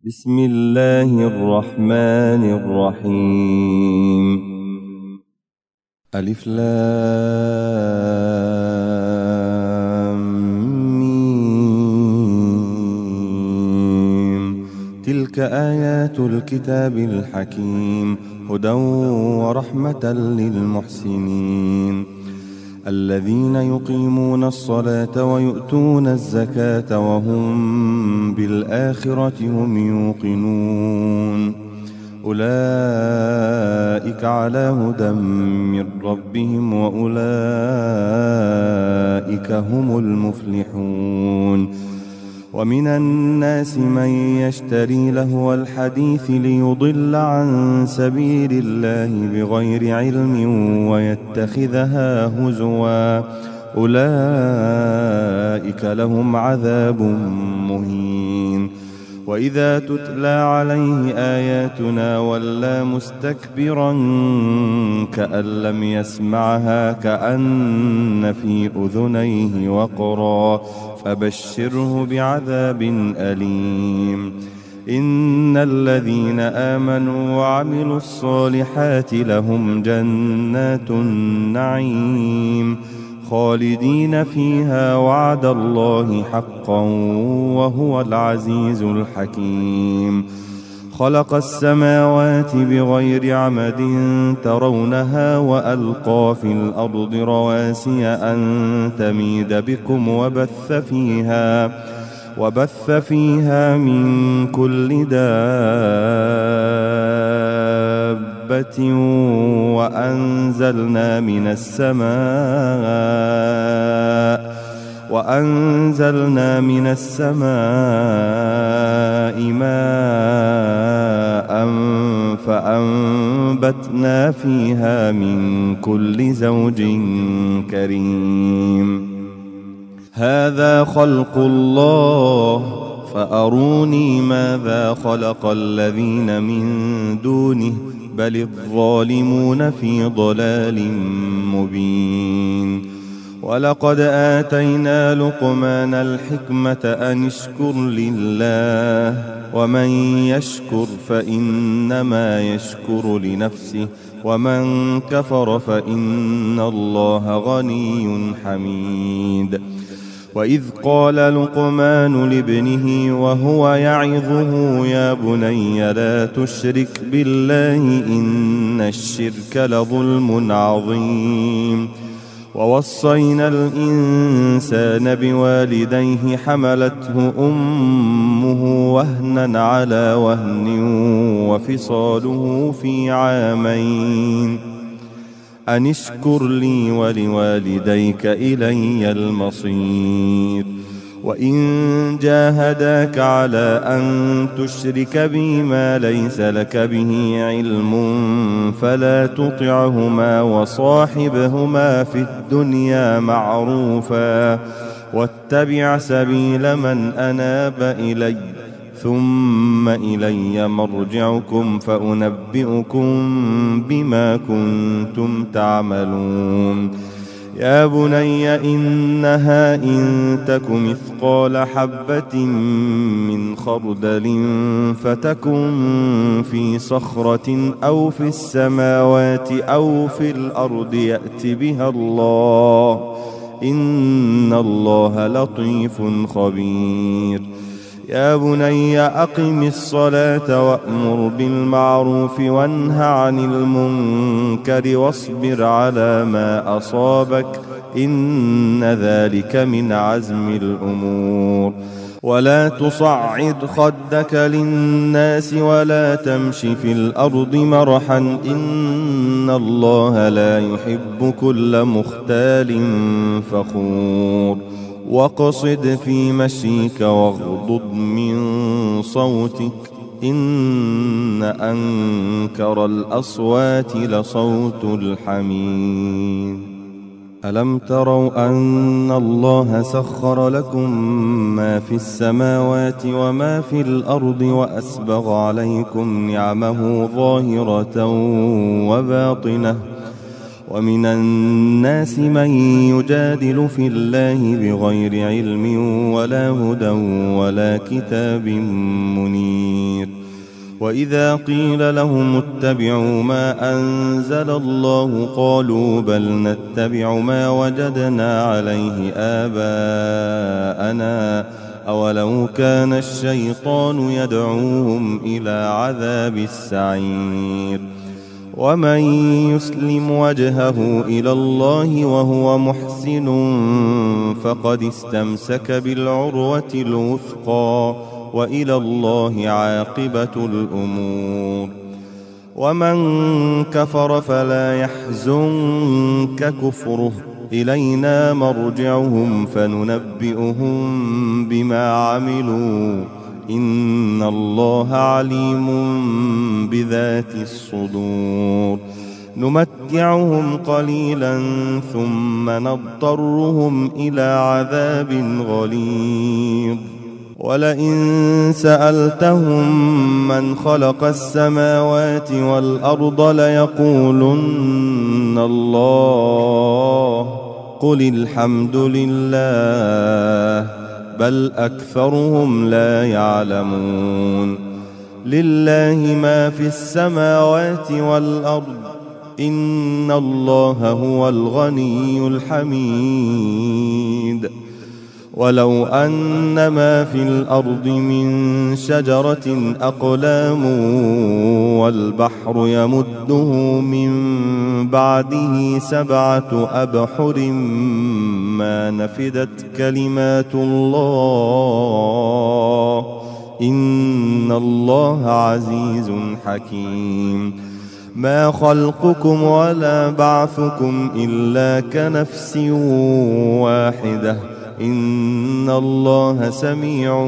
بسم الله الرحمن الرحيم. ألف لام ميم. تلك آيات الكتاب الحكيم، هدى ورحمة للمحسنين الذين يقيمون الصلاة ويؤتون الزكاة وهم بالآخرة هم يوقنون. أولئك على هدى من ربهم وأولئك هم المفلحون. ومن الناس من يشتري لهو الحديث ليضل عن سبيل الله بغير علم ويتخذها هزوا، أولئك لهم عذاب مهين. وإذا تتلى عليه آياتنا ولى مستكبرا كأن لم يسمعها كأن في أذنيه وقرا، فبشره بعذاب أليم. إن الذين آمنوا وعملوا الصالحات لهم جنات النعيم خالدين فيها، وعد الله حقا وهو العزيز الحكيم. خلق السماوات بغير عمد ترونها وألقى في الأرض رواسي أن تميد بكم وبث فيها من كل دابة وأنزلنا من السماء ماء فأنبتنا فيها من كل زوج كريم. هذا خلق الله فأروني ماذا خلق الذين من دونه بل الظالمون في ضلال مبين. ولقد آتينا لقمان الحكمة أن اشكر لله ومن يشكر فإنما يشكر لنفسه ومن كفر فإن الله غني حميد. وإذ قال لقمان لابنه وهو يعظه يا بني لا تشرك بالله إن الشرك لظلم عظيم. ووصينا الإنسان بوالديه حملته أمه وهنا على وهن وفصاله في عامين أن اشكر لي ولوالديك إلي المصير. وإن جاهداك على أن تشرك بي ما ليس لك به علم فلا تطعهما وصاحبهما في الدنيا معروفا واتبع سبيل من أناب إلي ثم إلي مرجعكم فأنبئكم بما كنتم تعملون. يا بني إنها إن تك مثقال حبة من خردل فتكن في صخرة أو في السماوات أو في الأرض يأت بها الله إن الله لطيف خبير. يا بني أقم الصلاة وأمر بالمعروف وانه عن المنكر واصبر على ما أصابك إن ذلك من عزم الأمور. ولا تصعد خدك للناس ولا تمش في الأرض مرحا إن الله لا يحب كل مختال فخور. واقصد في مشيك واغضض من صوتك إن أنكر الأصوات لصوت الحمير. ألم تروا أن الله سخر لكم ما في السماوات وما في الأرض وأسبغ عليكم نعمه ظاهرة وباطنة ومن الناس من يجادل في الله بغير علم ولا هدى ولا كتاب منير وإذا قيل لهم اتبعوا ما أنزل الله قالوا بل نتبع ما وجدنا عليه آباءنا أولو كان الشيطان يدعوهم إلى عذاب السعير ومن يسلم وجهه إلى الله وهو محسن فقد استمسك بالعروة الوثقى وإلى الله عاقبة الأمور ومن كفر فلا يحزنك كفره إلينا مرجعهم فننبئهم بما عملوا إن الله عليم بذات الصدور نمتعهم قليلا ثم نضطرهم إلى عذاب غليظ ولئن سألتهم من خلق السماوات والأرض ليقولن الله قل الحمد لله بل أكثرهم لا يعلمون لله ما في السماوات والأرض إن الله هو الغني الحميد ولو أن ما في الأرض من شجرة أقلام والبحر يمده من بعده 7 أبحر ما نفدت كلمات الله إن الله عزيز حكيم ما خلقكم ولا بعثكم إلا كنفس واحدة إن الله سميع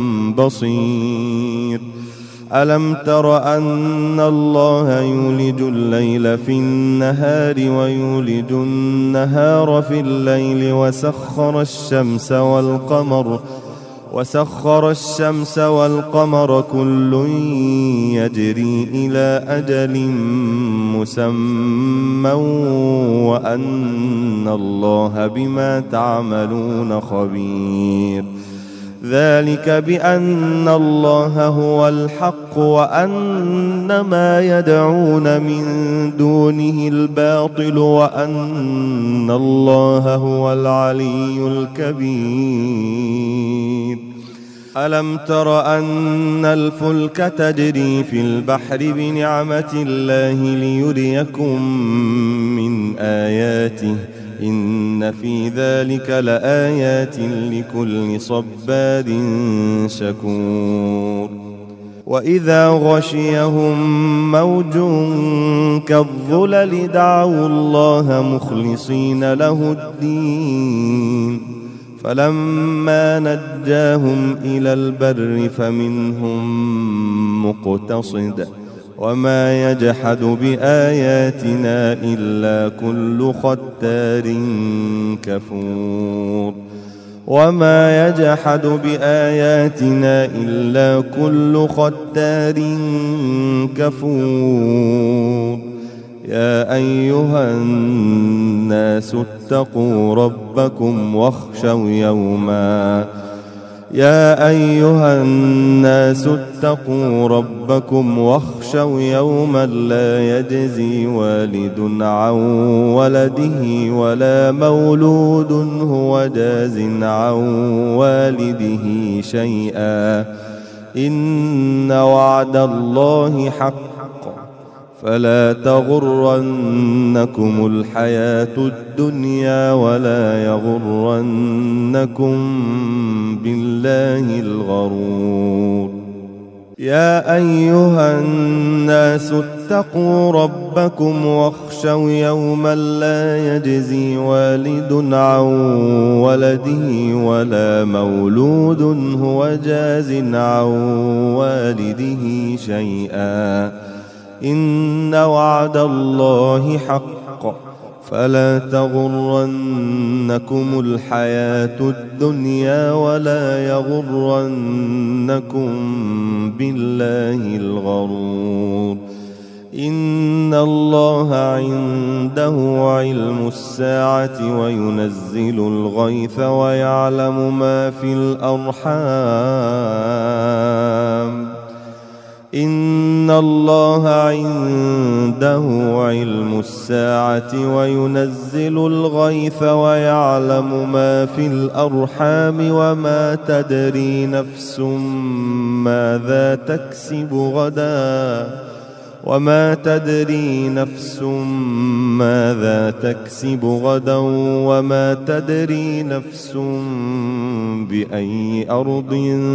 بصير ألم تر أن الله يولج الليل في النهار ويولج النهار في الليل وسخر الشمس والقمر كل يجري إلى أجل مسمى وأن الله بما تعملون خبير ذلك بأن الله هو الحق وأن ما يدعون من دونه الباطل وأن الله هو العلي الكبير ألم تر أن الفلك تجري في البحر بنعمة الله ليريكم من آياته إن في ذلك لآيات لكل صبار شكور وإذا غشيهم موج كالظلل دعوا الله مخلصين له الدين فلما نجاهم إلى البر فمنهم مقتصد وما يجحد بآياتنا إلا كل ختار كفور وما يجحد بآياتنا إلا كل ختار كفور يا أيها الناس اتقوا ربكم واخشوا يوما لا يجزي والد عن ولده ولا مولود هو جاز عن والده شيئا إن وعد الله حق فلا تغرنكم الحياة الدنيا ولا يغرنكم بالله الغرور يا أيها الناس اتقوا ربكم واخشوا يوما لا يجزي والد عن ولده ولا مولود هو جاز عن والده شيئا إن وعد الله حق فلا تغرنكم الحياة الدنيا ولا يغرنكم بالله الغرور إن الله عنده علم الساعة وينزل الغيث ويعلم ما في الأرحام إن الله عنده علم الساعة وينزل الغيث ويعلم ما في الأرحام وما تدري نفس ماذا تكسب غدا وما تدري نفس ماذا تكسب غدا وما تدري نفس بأي أرض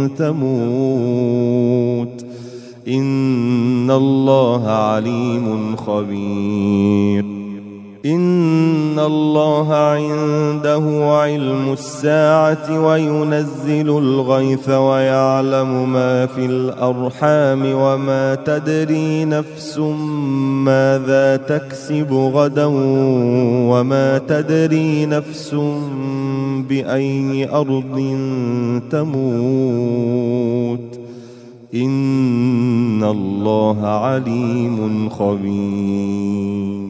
تموت إن الله عليم خبير إن الله عنده علم الساعة وينزل الغيث ويعلم ما في الأرحام وما تدري نفس ماذا تكسب غدا وما تدري نفس بأي أرض تموت إن الله عليم خبير